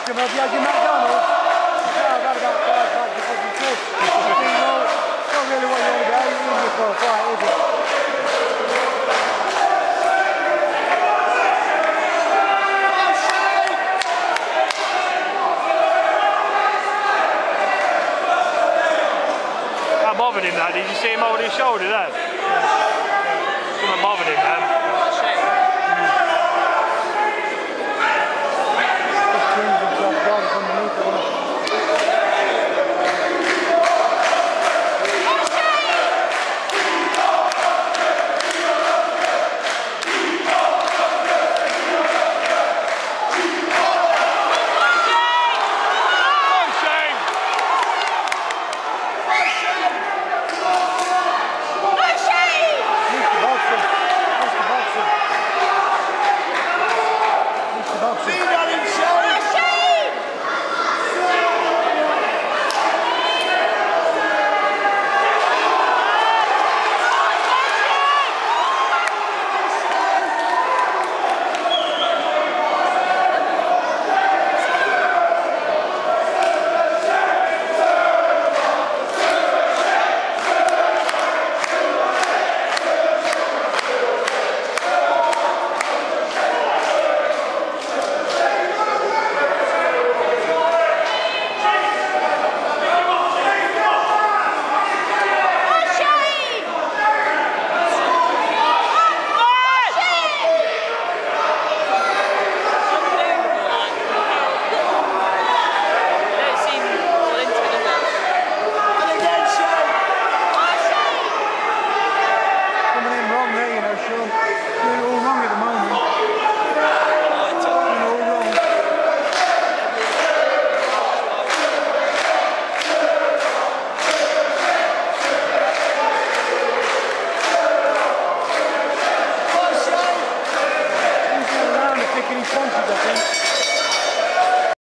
watch him, have you had your McDonald's? Yeah, I've had about 5 bags of fucking chips. Well, it's not really what you want to be eating before a fight, is it? That bothered him, that. Did you see him over his shoulder there? Something bothered him, man. Punches, I think.